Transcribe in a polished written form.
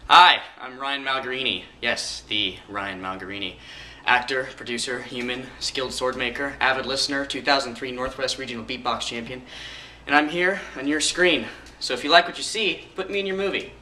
Hi, I'm Ryan Malgarini. Yes, the Ryan Malgarini. Actor, producer, human, skilled sword maker, avid listener, 2003 Northwest Regional Beatbox Champion. And I'm here on your screen. So if you like what you see, put me in your movie.